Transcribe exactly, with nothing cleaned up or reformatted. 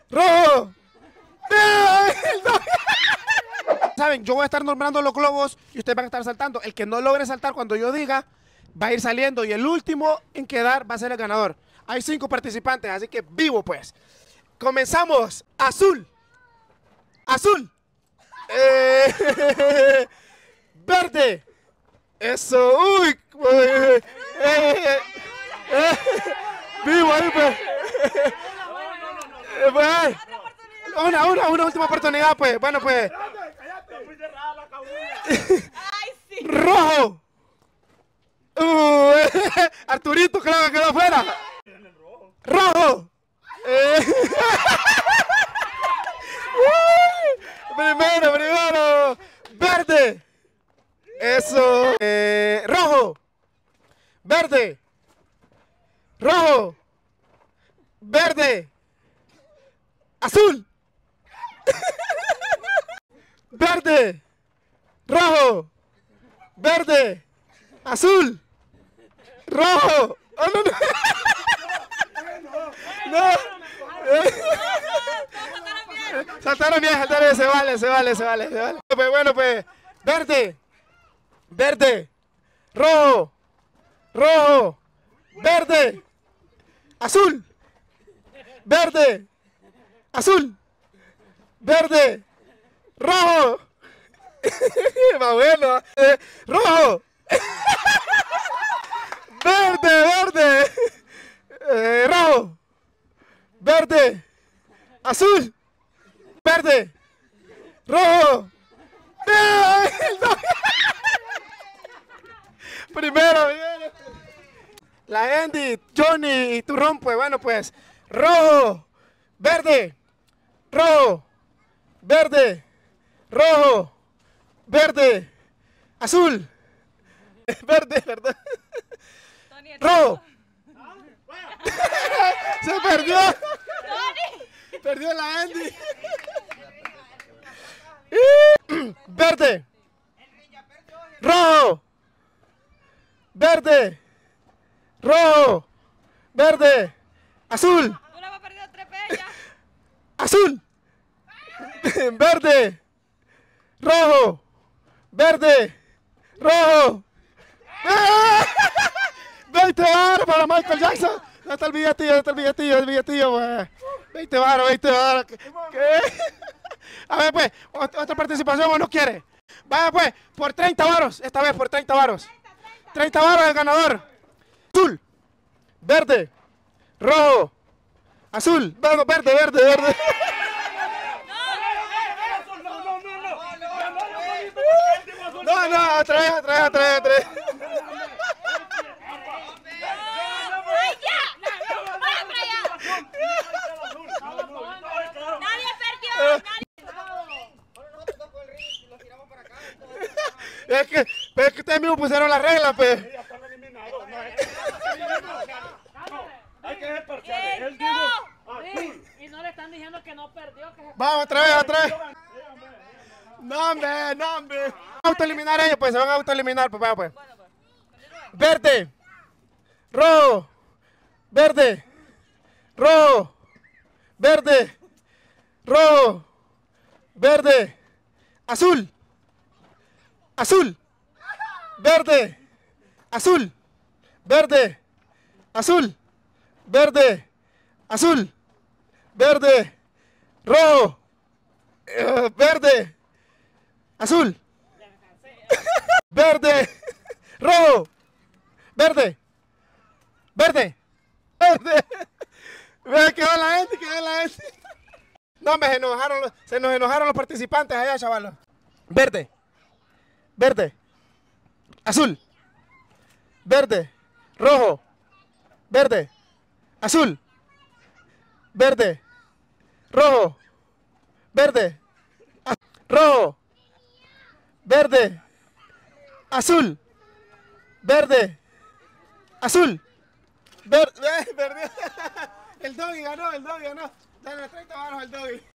rojo. Saben, yo voy a estar nombrando los globos y ustedes van a estar saltando. El que no logre saltar cuando yo diga va a ir saliendo y el último en quedar va a ser el ganador. Hay cinco participantes, así que vivo pues. Comenzamos. Azul. Azul. Eh, verde. Eso. Uy. Eh, eh, eh, vivo ahí pues. Eh, pues. Una, una, una última oportunidad pues. Bueno pues. Rojo. Uh, Arturito, creo que quedó afuera. Rojo. Eh. Primero, primero. Verde. Eso. Eh, rojo. Verde. Rojo. Verde. Azul. Verde. Rojo. Verde. Azul. Rojo. Oh, no, no. No. Saltaron bien, saltaron bien, se vale, se vale, se vale, se vale. Pues bueno, pues, verde, verde, rojo, rojo, verde, azul, verde, azul, verde, rojo, más bueno, eh, rojo, verde, verde, eh, rojo, verde, azul, verde, rojo. Primero, primero. La Andy, Johnny y Turrón, pues bueno, pues rojo, verde, rojo, verde, rojo, verde, azul, verde, verdad. Rojo. Se perdió. Perdió la Andy. Verde. Rojo. Verde. Rojo. Verde. Azul. Azul. Verde. Rojo. Verde. Rojo. veinte baros para Michael Jackson. ¿Dónde está el billetillo? ¿Dónde está el billetillo? El billetillo, pues. veinte baros, veinte baros. ¿Qué? A ver, pues, otra participación o no quiere. Vaya, pues, por treinta varos. Esta vez por treinta varos. treinta varos el ganador. Azul, verde, rojo, azul, verde, verde, verde, verde. No, no, otra vez, otra vez, otra vez, otra vez. Es que, es que ustedes mismos pusieron las reglas, pues. Hay que ser parciales. Él dijo azul. Y no le están diciendo que no perdió. Que se... Vamos, otra vez, otra vez. No, hombre, no, hombre. Se van a autoeliminar ellos, pues, se van a autoeliminar, pues, vamos, pues. Verde. Rojo. Verde. Rojo. Verde. Rojo. Verde. Azul. Azul, verde, azul, verde, azul, verde, azul, verde, rojo, uh, verde, azul, verde, rojo, verde, verde, verde. Ve que va la gente, que va la gente. No, me enojaron, los, se nos enojaron los participantes allá, chavalos. Verde. Verde, azul, verde, rojo, verde, azul, verde, rojo, verde, rojo, verde, azul, verde, azul, verde, verde. El doggy ganó, el doggy ganó. Dale treinta varos al doggy.